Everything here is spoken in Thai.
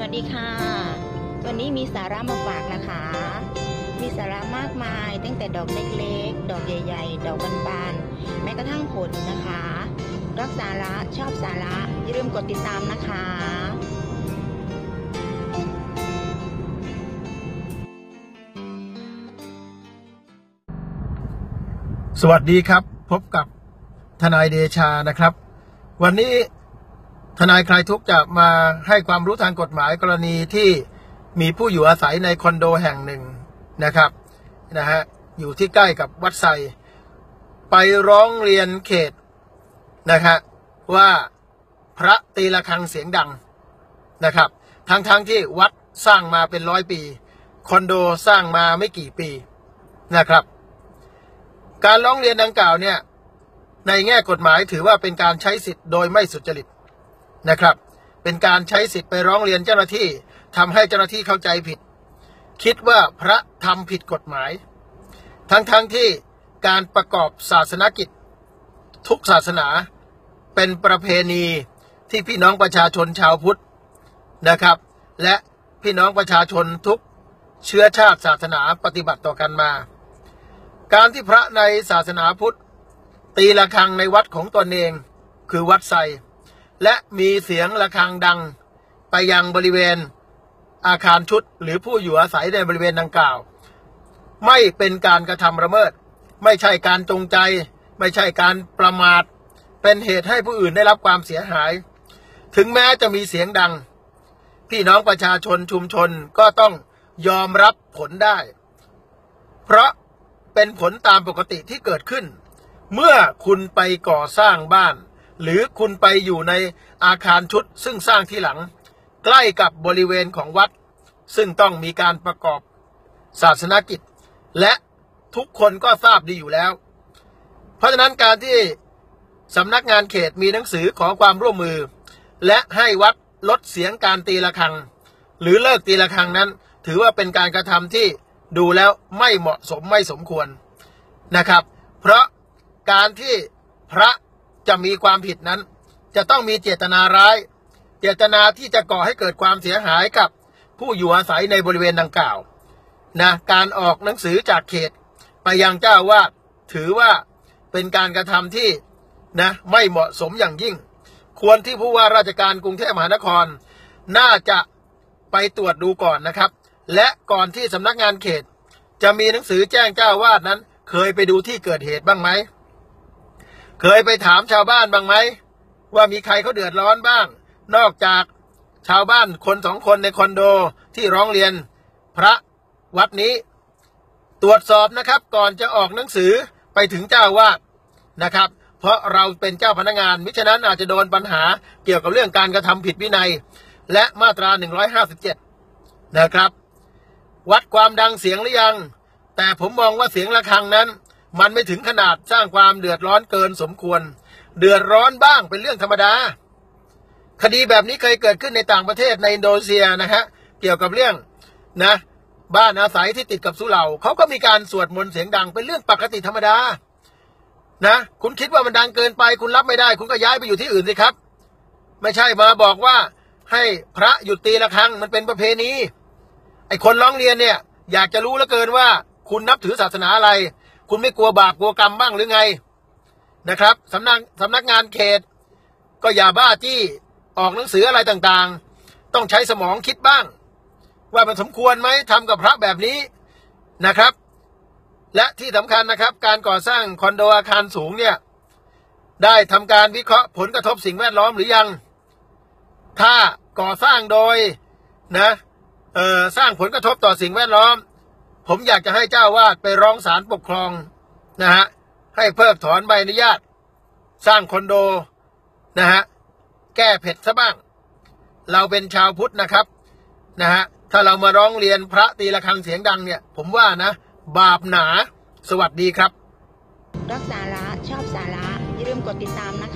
วัสดีค่ะวันนี้มีสาระมาฝากนะคะมีสาระมากมายตั้งแต่ดอกเล็กๆดอกใหญ่ๆดอกบานๆแม้กระทั่งผลนะคะรักสาระชอบสาระอย่าลืมกดติดตามนะคะสวัสดีครับพบกับทนายเดชานะครับวันนี้ทนายคลายทุกข์จะมาให้ความรู้ทางกฎหมายกรณีที่มีผู้อยู่อาศัยในคอนโดแห่งหนึ่งนะครับอยู่ที่ใกล้กับวัดไซไปร้องเรียนเขตนะครับว่าพระตีระฆังเสียงดังนะครับทั้งที่วัดสร้างมาเป็น100 ปีคอนโดสร้างมาไม่กี่ปีนะครับการร้องเรียนดังกล่าวเนี่ยในแง่กฎหมายถือว่าเป็นการใช้สิทธิ์โดยไม่สุจริตนะครับเป็นการใช้สิทธิ์ไปร้องเรียนเจ้าหน้าที่ทำให้เจ้าหน้าที่เข้าใจผิดคิดว่าพระทำผิดกฎหมายทั้งที่การประกอบศาสนกิจทุกศาสนาเป็นประเพณีที่พี่น้องประชาชนชาวพุทธนะครับและพี่น้องประชาชนทุกเชื้อชาติศาสนาปฏิบัติต่อกันมาการที่พระในศาสนาพุทธตีระฆังในวัดของตนเองคือวัดไซและมีเสียงระฆังดังไปยังบริเวณอาคารชุดหรือผู้อยู่อาศัยในบริเวณดังกล่าวไม่เป็นการกระทำละเมิดไม่ใช่การจงใจไม่ใช่การประมาทเป็นเหตุให้ผู้อื่นได้รับความเสียหายถึงแม้จะมีเสียงดังพี่น้องประชาชนชุมชนก็ต้องยอมรับผลได้เพราะเป็นผลตามปกติที่เกิดขึ้นเมื่อคุณไปก่อสร้างบ้านหรือคุณไปอยู่ในอาคารชุดซึ่งสร้างที่หลังใกล้กับบริเวณของวัดซึ่งต้องมีการประกอบศาสนกิจและทุกคนก็ทราบดีอยู่แล้วเพราะฉะนั้นการที่สำนักงานเขตมีหนังสือขอความร่วมมือและให้วัดลดเสียงการตีระฆังหรือเลิกตีระฆังนั้นถือว่าเป็นการกระทำที่ดูแล้วไม่เหมาะสมไม่สมควรนะครับเพราะการที่พระจะมีความผิดนั้นจะต้องมีเจตนาร้ายเจตนาที่จะก่อให้เกิดความเสียหายกับผู้อยู่อาศัยในบริเวณดังกล่าวการออกหนังสือจากเขตไปยังเจ้าวาดถือว่าเป็นการกระทำที่ไม่เหมาะสมอย่างยิ่งควรที่ผู้ว่าราชการกรุงเทพมหานครน่าจะไปตรวจดูก่อนนะครับและก่อนที่สำนักงานเขตจะมีหนังสือแจ้งเจ้าวาดนั้นเคยไปดูที่เกิดเหตุบ้างไหมเคยไปถามชาวบ้านบ้างไหมว่ามีใครเขาเดือดร้อนบ้างนอกจากชาวบ้านคน2 คนในคอนโดที่ร้องเรียนพระวัดนี้ตรวจสอบนะครับก่อนจะออกหนังสือไปถึงเจ้าวาดนะครับเพราะเราเป็นเจ้าพนักงานมิฉะนั้นอาจจะโดนปัญหาเกี่ยวกับเรื่องการกระทำผิดวินัยและมาตรา157นะครับวัดความดังเสียงหรือยังแต่ผมมองว่าเสียงระฆังนั้นมันไม่ถึงขนาดสร้างความเดือดร้อนเกินสมควรเดือดร้อนบ้างเป็นเรื่องธรรมดาคดีแบบนี้เคยเกิดขึ้นในต่างประเทศในอินโดนีเซียเกี่ยวกับเรื่องบ้านอาศัยที่ติดกับสุเหร่าเขาก็มีการสวดมนต์เสียงดังเป็นเรื่องปกติธรรมดาคุณคิดว่ามันดังเกินไปคุณรับไม่ได้คุณก็ย้ายไปอยู่ที่อื่นสิครับไม่ใช่มาบอกว่าให้พระหยุดตีระฆังมันเป็นประเพณีไอ้คนร้องเรียนเนี่ยอยากจะรู้เหลือเกินว่าคุณนับถือศาสนาอะไรคุณไม่กลัวบาปกลัวกรรมบ้างหรือไงนะครับสำนักงานเขตก็อย่าบ้าจี้ออกหนังสืออะไรต่างๆต้องใช้สมองคิดบ้างว่ามันสมควรไหมทำกับพระแบบนี้นะครับและที่สำคัญนะครับการก่อสร้างคอนโดอาคารสูงเนี่ยได้ทำการวิเคราะห์ผลกระทบสิ่งแวดล้อมหรือยังถ้าก่อสร้างโดยสร้างผลกระทบต่อสิ่งแวดล้อมผมอยากจะให้เจ้าวาดไปร้องศาลปกครองให้เพิกถอนใบอนุญาตสร้างคอนโดแก้เผ็ดซะบ้างเราเป็นชาวพุทธนะครับถ้าเรามาร้องเรียนพระตีระฆังเสียงดังเนี่ยผมว่าบาปหนาสวัสดีครับรักสาระชอบสาระอย่าลืมกดติดตามนะคะ